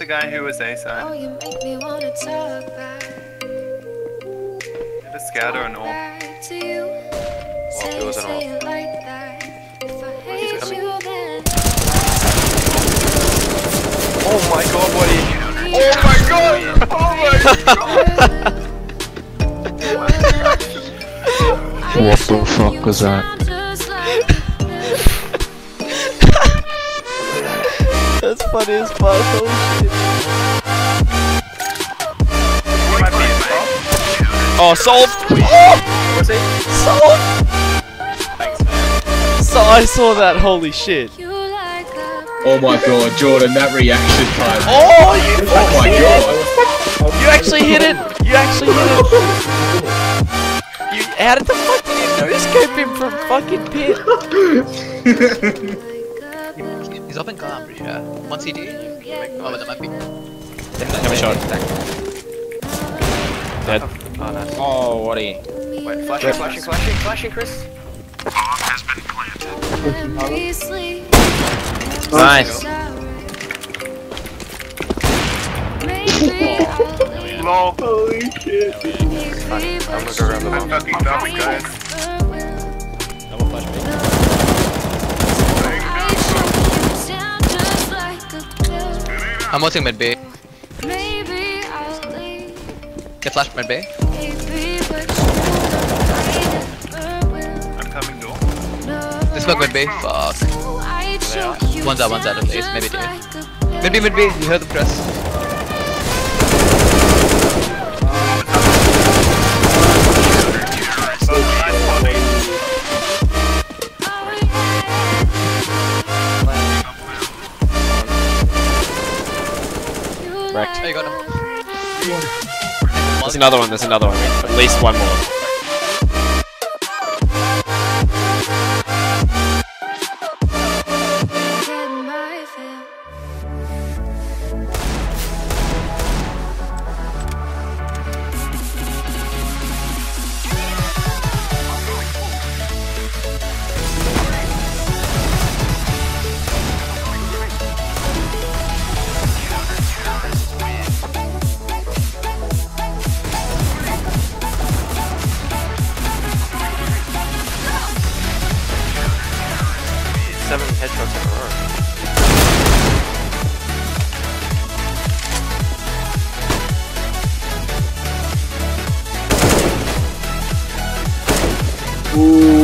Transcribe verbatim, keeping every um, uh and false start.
the guy who was A side. Oh, you make me wanna talk back. The scout or an orb? Back to you. Well, it was an Say orb. it like that. If I hate coming. you, then Oh my god, what are you? Oh my god! Oh my god! What the fuck was that? That's funny as fuck, holy shit. Oh, solved! Oh! What's it? Solved! Thanks, man. So I saw that, holy shit. You like a Oh my god, Jordan, that reaction time. Oh, you Oh my god. You actually hit it! You actually hit it! You, how did the fuck did you no escape him from fucking pit? He's up in car, I'm pretty sure. One C D. Oh, but that might be. Have a shot. Dead. Oh, nice. Oh, what are you? Wait, flashing, flashing, flashing, flashing, Chris. we sleep. Nice. Maybe I'll leave. Lol. Holy shit. I'm gonna go around the I'm bomb. fucking dumb, guys. Double flash me. I'm watching mid B. Maybe I'll leave. Get flashed mid B. Maybe, but I'm coming door. This smoke mid B. Fuck. One's out, one's out at least, maybe two. Mid B, mid B. You heard the press. Wrecked. Oh, you got him. There's another one, there's another one. At least one more. Seven headshots in a row. Ooh.